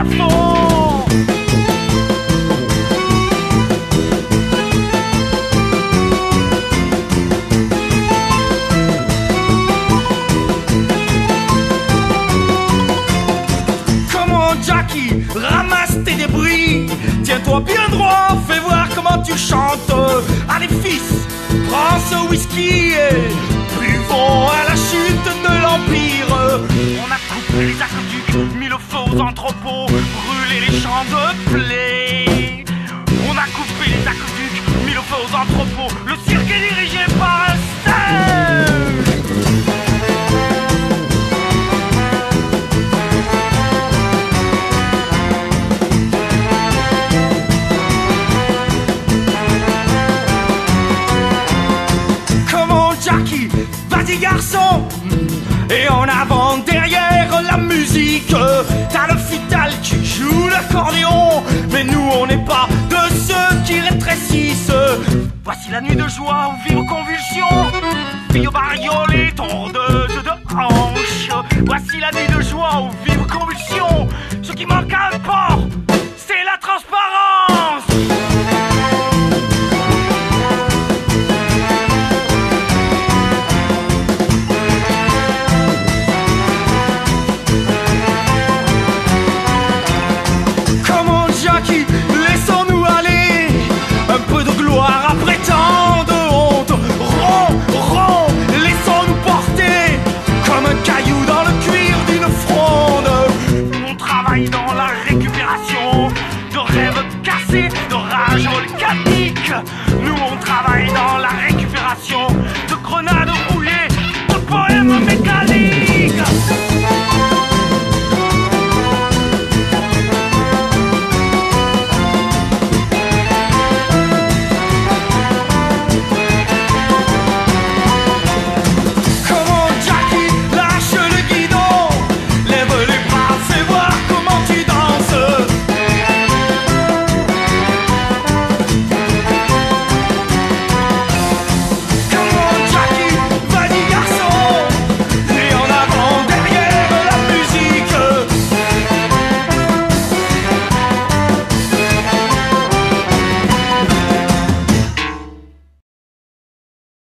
à fond. Comment Jackie, ramasse tes débris, tiens-toi bien droit, fais voir comment tu chantes. Allez fils, prends ce whisky et buvons à la chute de l'Empire. On a coupé les aqueducs, mis le feu aux entrepôts, brûlé les champs de blé. On a coupé les aqueducs, mis le feu aux entrepôts, le cirque est dirigé par un singe. Jackie, vas-y garçon, et en avant derrière la musique. T'as le fital qui joue l'accordéon, mais nous on n'est pas de ceux qui rétrécissent. Voici la nuit de joie où vivent convulsions, fille au bariolé, tondeuse de hanches. Voici la nuit de joie où vivent convulsions. Ce qui manque à un port, c'est la transparence. Laissons-nous aller, un peu de gloire après tant de honte. Rond, laissons-nous porter comme un caillou dans le cuir d'une fronde. On travaille dans